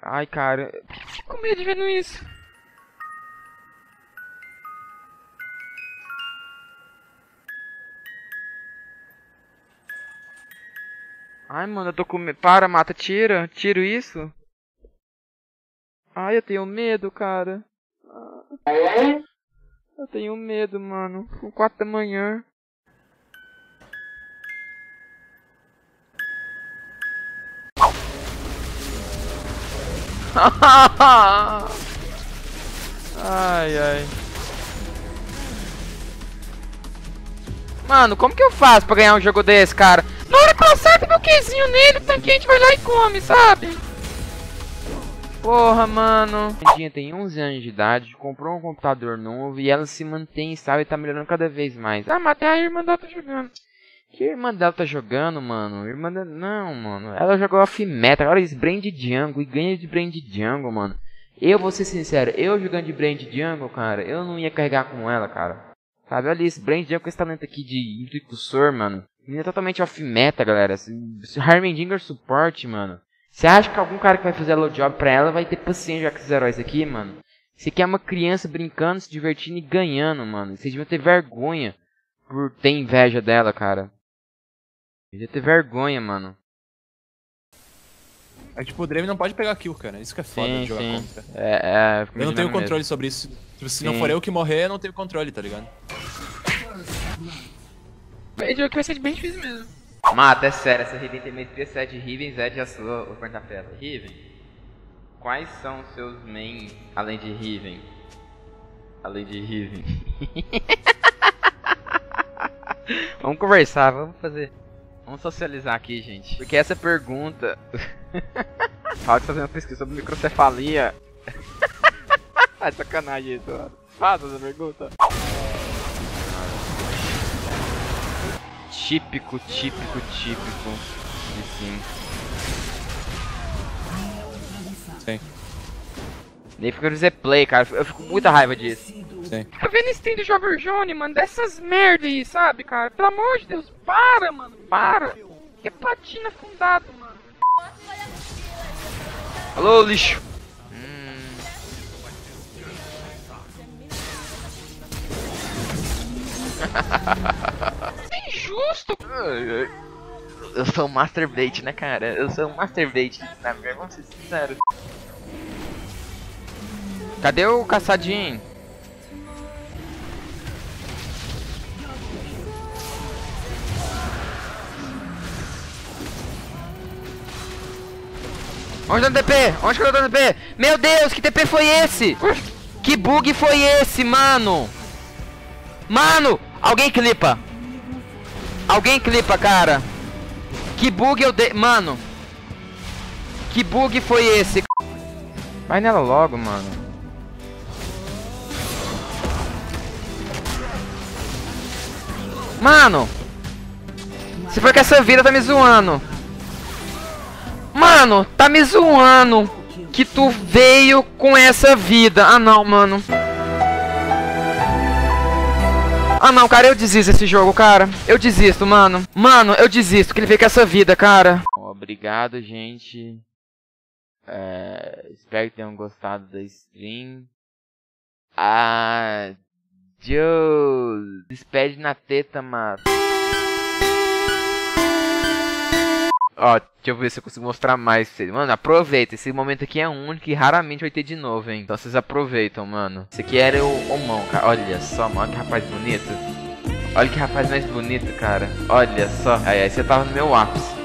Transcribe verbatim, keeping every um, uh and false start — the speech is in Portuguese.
Ai, cara, eu fico com medo de vendo isso. Ai, mano, eu tô com medo. Para, mata, tira. Tiro isso. Ai, eu tenho medo, cara. Eu tenho medo, mano. Com quatro da manhã. Ai, ai. Mano, como que eu faço pra ganhar um jogo desse, cara? Na hora que eu acerto meu quezinho nele, o tanquente vai lá e come, sabe? Porra, mano. A Dinha tem onze anos de idade, comprou um computador novo e ela se mantém estável e tá melhorando cada vez mais. Ah, mas até a irmã dela tá jogando. Que a irmã dela tá jogando, mano? A irmã dela... Não, mano. Ela jogou off-meta, agora eles Brand Jungle e ganha de Brand Jungle, mano. Eu vou ser sincero, eu jogando de Brand Jungle, cara, eu não ia carregar com ela, cara. Sabe, olha isso, Brand Jungle com esse talento aqui de impulsor, mano. Menina totalmente off-meta, galera. Harmendinger suporte, mano. Você acha que algum cara que vai fazer low job pra ela vai ter paciência já com esses heróis aqui, mano? Você quer uma criança brincando, se divertindo e ganhando, mano. Vocês deviam ter vergonha por ter inveja dela, cara. Devia ter vergonha, mano. É tipo, o Draven não pode pegar kill, cara. Isso que é foda Sim, de jogar sim. contra. É, é, eu não tenho controle mesmo. sobre isso. Tipo, se Sim. não for eu que morrer, eu não tenho controle, tá ligado? Esse jogo que vai ser bem difícil mesmo. Mata, é sério, essa Riven tem maestria sete Riven, Zed a sua, vou perguntar pra ela. Riven, quais são os seus main, além de Riven? Além de Riven. Vamos conversar, vamos fazer. Vamos socializar aqui, gente. Porque essa pergunta... Fala que tá fazendo uma pesquisa sobre microcefalia. É sacanagem isso. Faça essa pergunta. Típico, típico, típico. E sim. Sim. Nem fica no Z-Play, cara. Eu fico com muita raiva disso. Sim. Tá vendo esse stream do Jovem Johnny, mano? Dessas merda aí, sabe, cara? Pelo amor de Deus, para, mano. Para. Que platina fundado, mano. Alô, lixo. Hum. Isso é injusto. Eu sou um Master Bait, né, cara? Eu sou um Master Bait. Na verdade, vamos ser sinceros. Cadê o caçadinho? Onde tá o T P? Onde que eu tô dando T P? Meu Deus, que T P foi esse? Que bug foi esse, mano? Mano, alguém clipa. Alguém clipa, cara. Que bug eu dei... Mano. Que bug foi esse? Vai nela logo, mano. Mano. Se for que essa vida tá me zoando. Mano, tá me zoando que tu veio com essa vida. Ah não, mano. Ah não, cara, eu desisto desse jogo, cara. Eu desisto, mano. Mano, eu desisto que ele veio com essa vida, cara. Obrigado, gente. É, espero que tenham gostado da stream. Adiós. Despede na teta, mano. Ó, deixa eu ver se eu consigo mostrar mais pra vocês. Mano, aproveita. Esse momento aqui é único e raramente vai ter de novo, hein. Então vocês aproveitam, mano. Esse aqui era o homão, cara. Olha só, mano. Olha que rapaz bonito. Olha que rapaz mais bonito, cara. Olha só. Aí, aí você tava no meu ápice.